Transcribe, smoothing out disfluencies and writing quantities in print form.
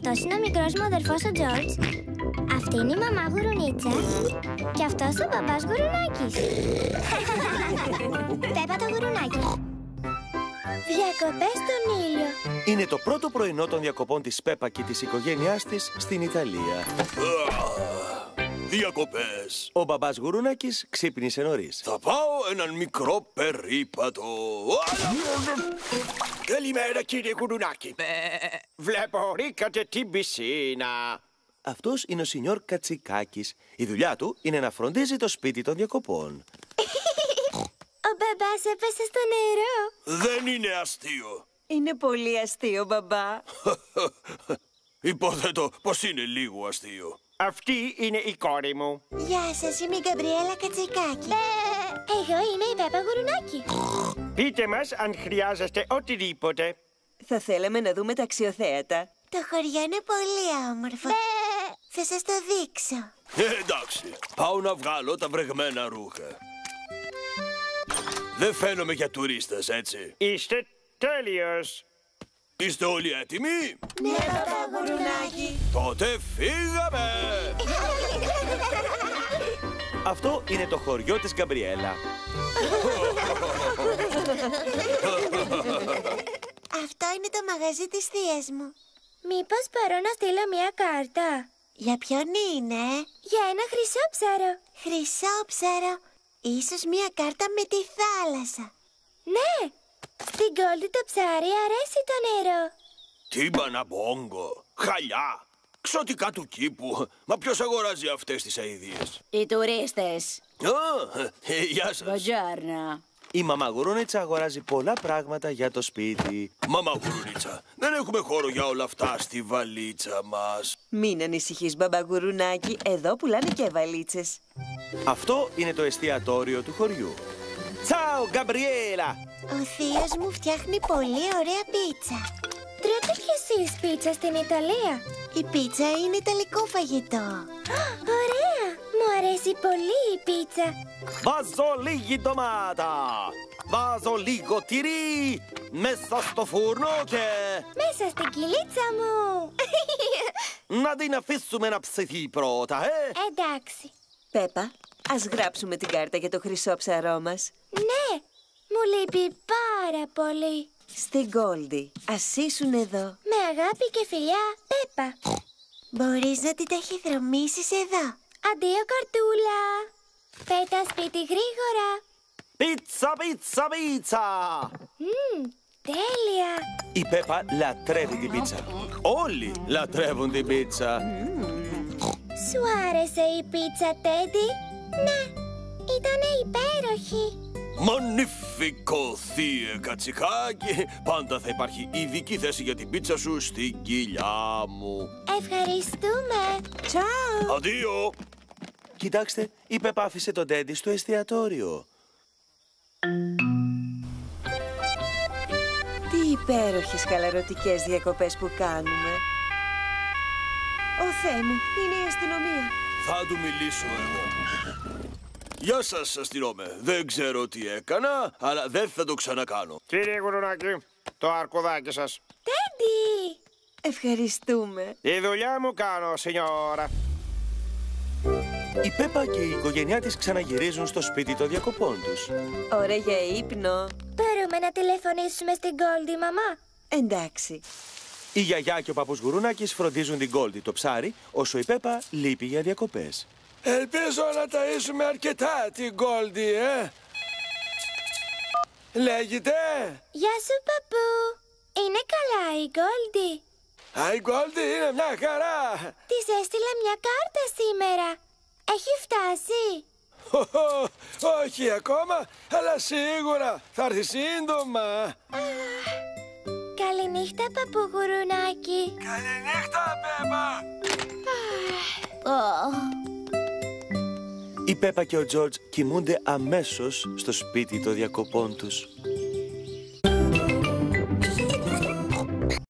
Αυτός είναι ο μικρός μου αδερφός ο Τζόρτζ. Αυτή είναι η μαμά Γουρουνίτσα. Και αυτός ο μπαμπάς Γουρουνάκης. Πέπα το γουρουνάκι. Διακοπές στον ήλιο. Είναι το πρώτο πρωινό των διακοπών της Πέπα και της οικογένειάς της στην Ιταλία. Διακοπές. Ο μπαμπάς Γουρουνάκης ξύπνησε νωρίς. Θα πάω έναν μικρό περίπατο. Καλημέρα, κύριε Γουρουνάκη. Βλέπω ρίκατε την πισίνα. Αυτός είναι ο Σινιόρ Κατσικάκης. Η δουλειά του είναι να φροντίζει το σπίτι των διακοπών. Ο μπαμπάς έπεσε στο νερό. Δεν είναι αστείο. Είναι πολύ αστείο, μπαμπά. Υποθέτω πως είναι λίγο αστείο. Αυτή είναι η κόρη μου. Γεια σας, είμαι η Γκαμπριέλα Κατσικάκη. Εγώ είμαι η Πέπα Γουρουνάκη. Πείτε μας αν χρειάζεστε οτιδήποτε. Θα θέλαμε να δούμε τα αξιοθέατα. Το χωριό είναι πολύ όμορφο. Θα σας το δείξω. Εντάξει, πάω να βγάλω τα βρεγμένα ρούχα. Δεν φαίνομαι για τουρίστες, έτσι. Είστε τέλειος. Είστε όλοι έτοιμοι? Ναι, Πέπα Γουρουνάκη. Τότε φύγαμε! Αυτό είναι το χωριό της Γκαμπριέλα. Αυτό είναι το μαγαζί της θείας μου. Μήπως μπορώ να στείλω μια κάρτα? Για ποιον είναι? Για ένα χρυσόψαρο. Χρυσόψαρο. Ίσως μια κάρτα με τη θάλασσα. Ναι. Στην Γκόλντι το ψάρι αρέσει το νερό. Τιμπαναμπόγκο, χαλιά, ξωτικά του κήπου. Μα ποιος αγοράζει αυτές τις αηδίες? Οι τουρίστες. Γεια σας. Buongiorno. Η μαμά Γουρούνιτσα αγοράζει πολλά πράγματα για το σπίτι. Μαμά Γουρουνίτσα, δεν έχουμε χώρο για όλα αυτά στη βαλίτσα μας. Μην ανησυχείς, μπαμπά Γουρουνάκη. Εδώ πουλάνε και βαλίτσες. Αυτό είναι το εστιατόριο του χωριού. Τσάου, Γκαμπριέλα! Ο θείος μου φτιάχνει πολύ ωραία πίτσα. Τρώτε κι εσείς πίτσα στην Ιταλία? Η πίτσα είναι ιταλικό φαγητό. Ωραία! Μου αρέσει πολύ η πίτσα. Βάζω λίγη ντομάτα! Βάζω λίγο τυρί! Μέσα στο φούρνο και... Μέσα στην κυλίτσα μου. να την αφήσουμε να ψηθεί πρώτα, Εντάξει. Πέπα, ας γράψουμε την κάρτα για το χρυσόψαρό μας. Ναι, μου λείπει πάρα πολύ. Στην Γκόλντι. Ας ήσουν εδώ. Με αγάπη και φιλιά, Πέπα. Μπορείς να την ταχυδρομήσεις εδώ. Αντίο, καρτούλα. Πέτα σπίτι γρήγορα. Πίτσα, πίτσα, πίτσα! Τέλεια. Η Πέπα λατρεύει την πίτσα. Όλοι λατρεύουν την πίτσα. Σου άρεσε η πίτσα, Τέντι? Ναι, ήτανε υπέροχη. Μανίφικο, θεία Κατσικάκη. Πάντα θα υπάρχει ειδική θέση για την πίτσα σου στην κοιλιά μου. Ευχαριστούμε. Τσάου! Αντίο! Κοιτάξτε, η Πέπα άφησε τον Τέντι στο εστιατόριο. Τι υπέροχες χαλαρωτικές διακοπές που κάνουμε. Ω Θεέ μου, είναι η αστυνομία. Θα του μιλήσω εγώ. Γεια σας, αστυνόμε. Δεν ξέρω τι έκανα, αλλά δεν θα το ξανακάνω. Κύριε Γουρουνάκη, το αρκουδάκι σας. Τέντι. Ευχαριστούμε. Η δουλειά μου κάνω, σινιόρα. Η Πέπα και η οικογένειά της ξαναγυρίζουν στο σπίτι των διακοπών τους. Ώρα για ύπνο. Μπορούμε να τηλεφωνήσουμε στην Γκόλντι, μαμά? Εντάξει. Η γιαγιά και ο παππούς Γουρουνάκης φροντίζουν την Γκόλντι, το ψάρι, όσο η Πέπα λείπει για διακοπές. Ελπίζω να ταΐσουμε αρκετά την Γκόλντι, Λέγεται. Γεια σου, παππού. Είναι καλά η Γκόλντι? Η Γκόλντι είναι μια χαρά. Της έστειλα μια κάρτα σήμερα. Έχει φτάσει? Όχι ακόμα, αλλά σίγουρα θα έρθει σύντομα. Καληνύχτα, παππού Γουρουνάκη. Καληνύχτα, Πέπα. Η Πέπα και ο Τζόρτζ κοιμούνται αμέσως στο σπίτι των διακοπών τους.